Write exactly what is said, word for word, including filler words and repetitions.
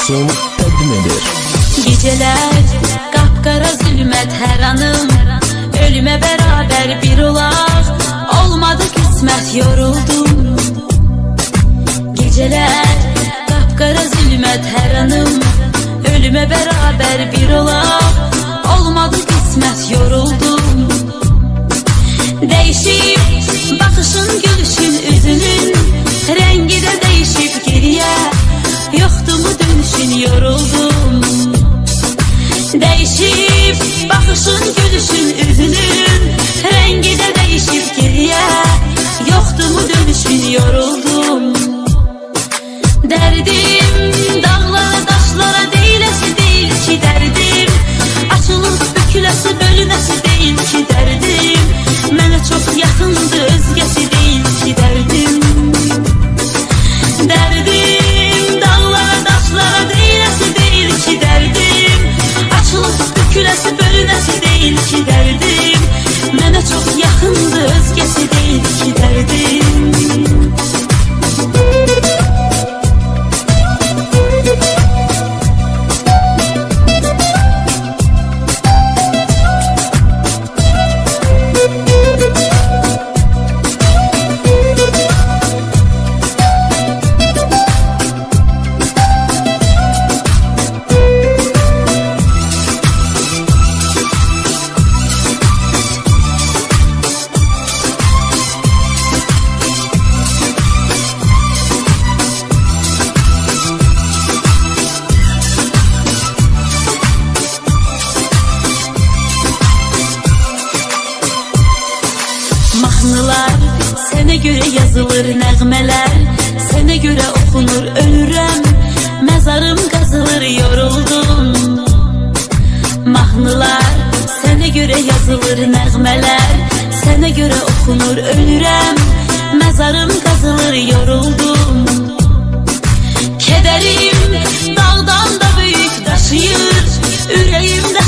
olsun təqdim edir. Gecələr qapqara zülmət hər anım, ölümə bərabər bir olaq, olmadı qismət yoruldum. Gecələr qapqara zülmət hər anım, ölümə bərabər bir olaq, olmadı qismət yoruldum. Dəyişib baxışın, gülüşün, üzünün rəngi də dəyişib geriyə, yoxdur mu dönüşün, yoruldum. Dəyişib baxışın, gülüşün, üzünün rəngi də dəyişib geriyə, yoxdur mu dönüşün, yoruldum. Dərdim dağlara, daşlara deyiləsi deyil ki dərdim, açılıb büküləsi, bölünəsi deyil ki dərdim, mənə çox yaxındır, özgəsi deyil ki dərdim. Dərdim dağlara, daşlara deyiləsi deyil ki dərdim, açılıb büküləsi, bölünəsi deyil ki dərdim, mənə çox yaxındır, özgəsi deyil ki dərdim. Mahnılar sənə görə yazılır, nəğmələr sənə görə oxunur, ölürəm, məzarım qazılır, yoruldum. Mahnılar sənə görə yazılır, nəğmələr sənə görə oxunur, ölürəm, məzarım qazılır, yoruldum. Kədərim dağdan da böyük daşıyır, ürəyimdə